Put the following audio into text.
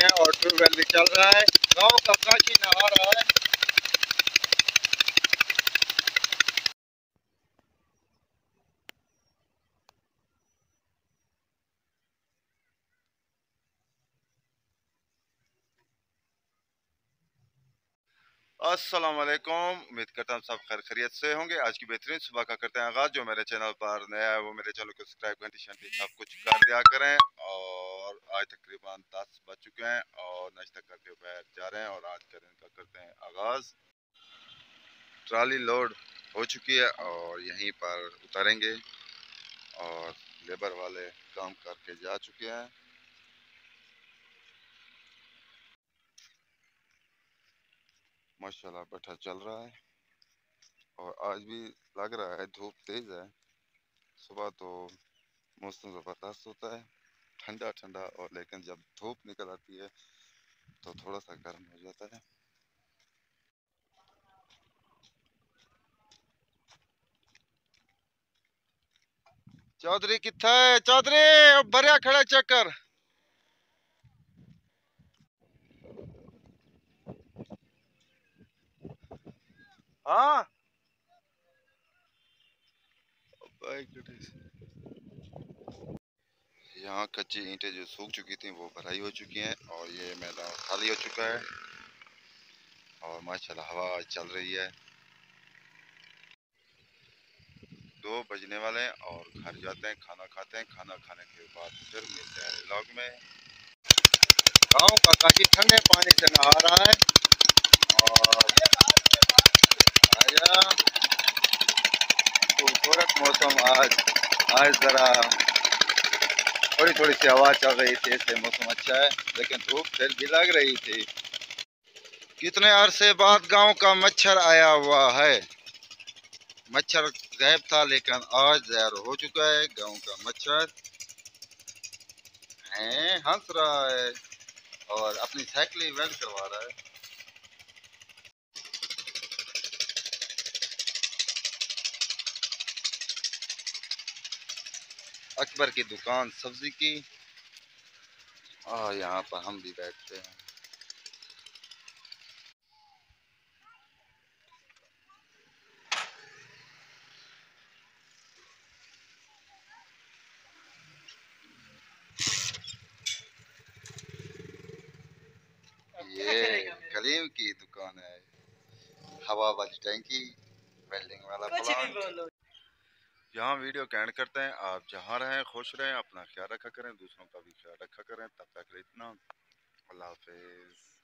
चुके हैं और ट्यूबवेल भी चल रहा है। गांव का काशी नहा रहा है। अस्सलाम वालेकुम, उम्मीद करता हूँ सब खैर खैरियत से होंगे। आज की बेहतरीन सुबह का करते हैं आगाज़। जो मेरे चैनल पर नया है वो मेरे चैनल को सब्सक्राइब घंटी शंटी सब कुछ कर दिया करें। और आज तकरीबन 10 बज चुके हैं और नाश्ता करके बाहर जा रहे हैं और आज का दिन का करते हैं आगाज़। ट्राली लोड हो चुकी है और यहीं पर उतारेंगे और लेबर वाले काम करके जा चुके हैं। माशाल्लाह बैठा चल रहा है और आज भी लग रहा है धूप तेज़ है। सुबह तो मौसम ज़बरदस्त होता है, ठंडा ठंडा, और लेकिन जब धूप निकल आती है तो थोड़ा सा गर्म हो जाता है। चौधरी कित्था है? चौधरी भरिया खड़ा चक्कर। हाँ यहाँ कच्ची ईंटें जो सूख चुकी थी वो भराई हो चुकी हैं और ये मैदान खाली हो चुका है और माशाल्लाह हवा चल रही है। 2 बजने वाले हैं और घर जाते हैं, खाना खाते हैं। खाना खाने के बाद फिर मिलते हैं व्लॉग में। गांव का काशी ठंडे पानी से नहा रहा है और आया खूबसूरत मौसम। आज ज़रा थोड़ी थोड़ी सी हवा चल रही थी, इसलिए मौसम अच्छा है, लेकिन धूप फिर भी लग रही थी। कितने अरसे बाद गांव का मच्छर आया हुआ है। मच्छर गायब था लेकिन आज ज़हर हो चुका है। गांव का मच्छर है, हंस रहा है और अपनी साइकिल वेल्ड करवा रहा है। अकबर की दुकान सब्जी की, और यहाँ पर हम भी बैठते हैं। ये कलीम की दुकान है, हवा वाली टैंकी, वेल्डिंग वाला प्लांट। यहाँ वीडियो का एंड करते हैं। आप जहाँ रहें खुश रहें, अपना ख्याल रखा करें, दूसरों का भी ख्याल रखा करें। तब तक इतना, अल्लाह हाफिज़।